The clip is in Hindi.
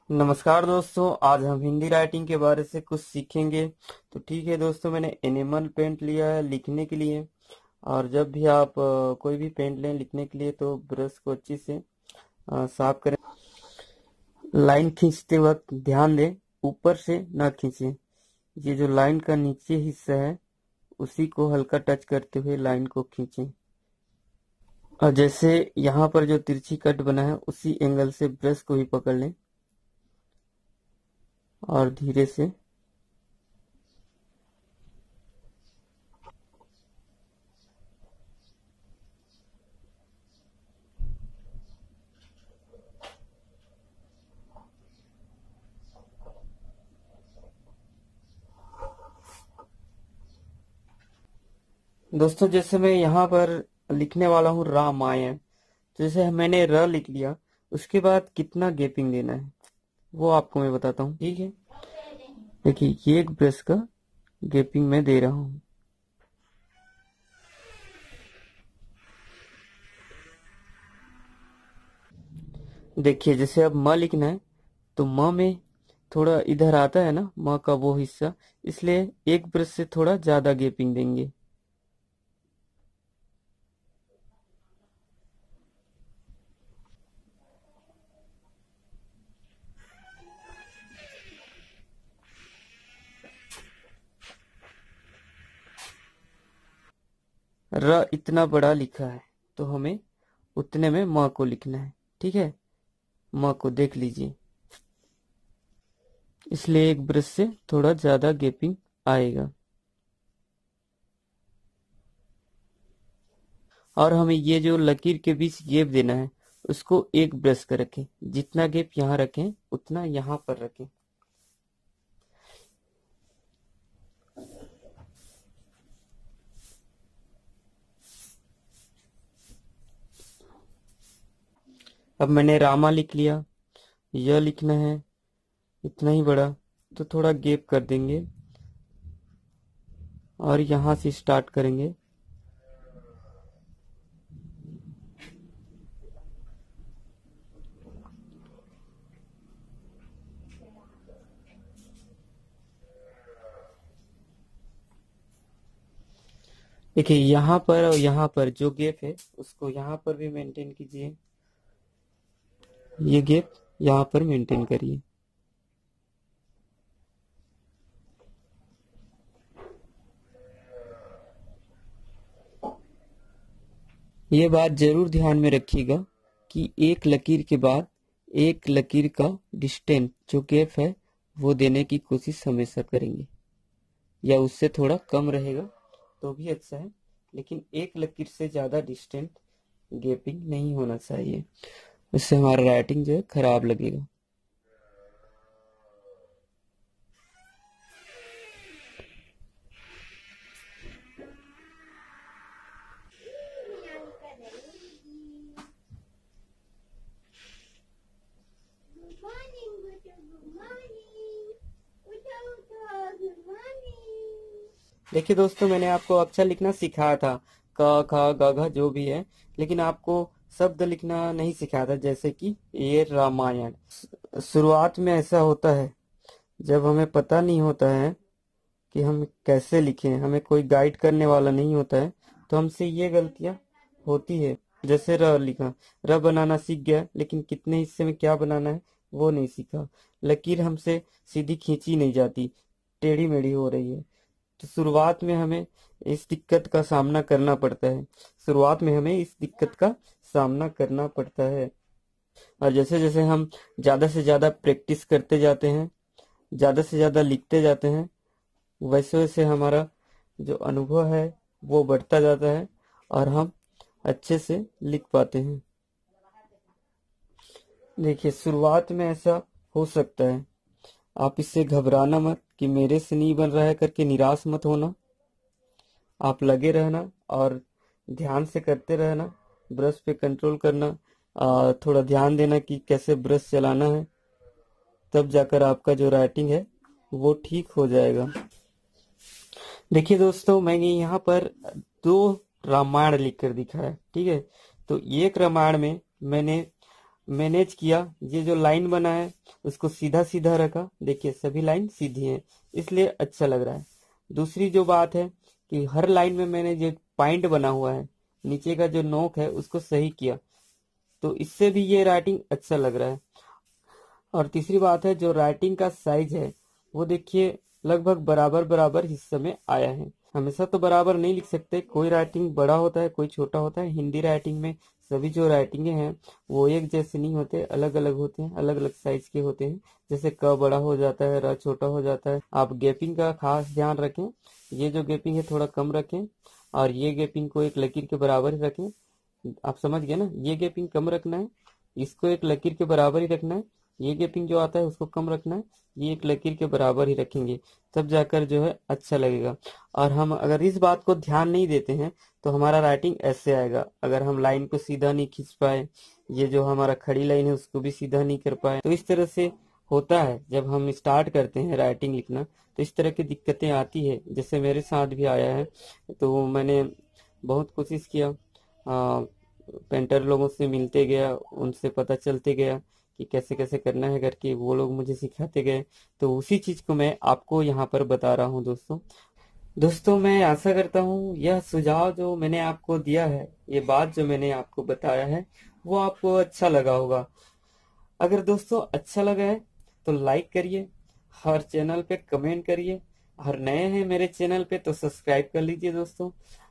नमस्कार दोस्तों, आज हम हिंदी राइटिंग के बारे से कुछ सीखेंगे। तो ठीक है दोस्तों, मैंने एनिमल पेंट लिया है लिखने के लिए। और जब भी आप कोई भी पेंट लें लिखने के लिए तो ब्रश को अच्छी से साफ करें। लाइन खींचते वक्त ध्यान दें, ऊपर से ना खींचें। ये जो लाइन का नीचे हिस्सा है उसी को हल्का टच करते हुए लाइन को खींचें। और जैसे यहाँ पर जो तिरछी कट बना है उसी एंगल से ब्रश को भी पकड़ लें और धीरे से। दोस्तों, जैसे मैं यहाँ पर लिखने वाला हूँ रामायण। तो जैसे मैंने र लिख लिया, उसके बाद कितना गैपिंग देना है वो आपको मैं बताता हूँ। ठीक है, देखिए ये एक ब्रश का गैपिंग मैं दे रहा हूँ। देखिए जैसे अब म लिखना है तो म में थोड़ा इधर आता है ना म का वो हिस्सा, इसलिए एक ब्रश से थोड़ा ज्यादा गैपिंग देंगे। र इतना बड़ा लिखा है तो हमें उतने में म को लिखना है। ठीक है, म को देख लीजिए, इसलिए एक ब्रश से थोड़ा ज्यादा गैपिंग आएगा। और हमें ये जो लकीर के बीच गैप देना है उसको एक ब्रश का रखें। जितना गैप यहाँ रखें उतना यहाँ पर रखें। अब मैंने रामा लिख लिया, यह लिखना है इतना ही बड़ा, तो थोड़ा गैप कर देंगे और यहाँ से स्टार्ट करेंगे। देखिए यहाँ पर और यहाँ पर जो गैप है उसको यहाँ पर भी मेंटेन कीजिए, ये गैप यहाँ पर मेंटेन करिए। ये बात जरूर ध्यान में रखिएगा कि एक लकीर के बाद एक लकीर का डिस्टेंस जो गैप है वो देने की कोशिश हमेशा करेंगे, या उससे थोड़ा कम रहेगा तो भी अच्छा है, लेकिन एक लकीर से ज्यादा डिस्टेंस गैपिंग नहीं होना चाहिए, उससे हमारा राइटिंग जो है खराब लगेगा। देखिए दोस्तों, मैंने आपको अक्षर लिखना सिखाया था, क ख ग घ जो भी है, लेकिन आपको शब्द लिखना नहीं सिखाया था। जैसे कि ये रामायण। शुरुआत में ऐसा होता है जब हमें पता नहीं होता है कि हम कैसे लिखें, हमें कोई गाइड करने वाला नहीं होता है, तो हमसे ये गलतियां होती है। जैसे र लिखा, र बनाना सीख गया लेकिन कितने हिस्से में क्या बनाना है वो नहीं सीखा। लकीर हमसे सीधी खींची नहीं जाती, टेढ़ी मेढ़ी हो रही है। तो शुरुआत में हमें इस दिक्कत का सामना करना पड़ता है, शुरुआत में हमें इस दिक्कत का सामना करना पड़ता है। और जैसे जैसे हम ज्यादा से ज्यादा प्रैक्टिस करते जाते हैं, ज्यादा से ज्यादा लिखते जाते हैं, वैसे वैसे हमारा जो अनुभव है वो बढ़ता जाता है और हम अच्छे से लिख पाते हैं। देखिए शुरुआत में ऐसा हो सकता है, आप इससे घबराना मत कि मेरे से नहीं बन रहा है करके निराश मत होना। आप लगे रहना और ध्यान से करते रहना, ब्रश पे कंट्रोल करना, थोड़ा ध्यान देना कि कैसे ब्रश चलाना है, तब जाकर आपका जो राइटिंग है वो ठीक हो जाएगा। देखिए दोस्तों, मैंने यहाँ पर दो रामायण लिखकर दिखाया है। ठीक है, तो एक रामायण में मैंने मैनेज किया, ये जो लाइन बना है उसको सीधा सीधा रखा, देखिए सभी लाइन सीधी है, इसलिए अच्छा लग रहा है। दूसरी जो बात है कि हर लाइन में मैंने जो पॉइंट बना हुआ है, नीचे का जो नोक है उसको सही किया, तो इससे भी ये राइटिंग अच्छा लग रहा है। और तीसरी बात है, जो राइटिंग का साइज है वो देखिए लगभग बराबर बराबर हिस्से में आया है। हमेशा तो बराबर नहीं लिख सकते, कोई राइटिंग बड़ा होता है कोई छोटा होता है। हिंदी राइटिंग में सभी जो राइटिंगे हैं वो एक जैसे नहीं होते, अलग अलग होते हैं, अलग अलग साइज के होते हैं। जैसे क बड़ा हो जाता है, र छोटा हो जाता है। आप गैपिंग का खास ध्यान रखें, ये जो गैपिंग है थोड़ा कम रखें, और ये गैपिंग को एक लकीर के बराबर ही रखें। आप समझ गए ना, ये गैपिंग कम रखना है, इसको एक लकीर के बराबर ही रखना है। ये गैपिंग जो आता है उसको कम रखना है, ये एक लकीर के बराबर ही रखेंगे, तब जाकर जो है अच्छा लगेगा। और हम अगर इस बात को ध्यान नहीं देते हैं तो हमारा राइटिंग ऐसे आएगा। अगर हम लाइन को सीधा नहीं खींच पाए, ये जो हमारा खड़ी लाइन है उसको भी सीधा नहीं कर पाए, तो इस तरह से होता है। जब हम स्टार्ट करते हैं राइटिंग लिखना तो इस तरह की दिक्कतें आती है, जैसे मेरे साथ भी आया है। तो मैंने बहुत कोशिश किया, पेंटर लोगों से मिलते गया, उनसे पता चलते गया कि कैसे कैसे करना है करके, वो लोग मुझे सिखाते गए। तो उसी चीज को मैं आपको यहाँ पर बता रहा हूँ दोस्तों। दोस्तों मैं आशा करता हूँ यह सुझाव जो मैंने आपको दिया है, ये बात जो मैंने आपको बताया है, वो आपको अच्छा लगा होगा। अगर दोस्तों अच्छा लगा है तो लाइक करिए, हर चैनल पे कमेंट करिए, और नए हैं मेरे चैनल पे तो सब्सक्राइब कर लीजिए दोस्तों।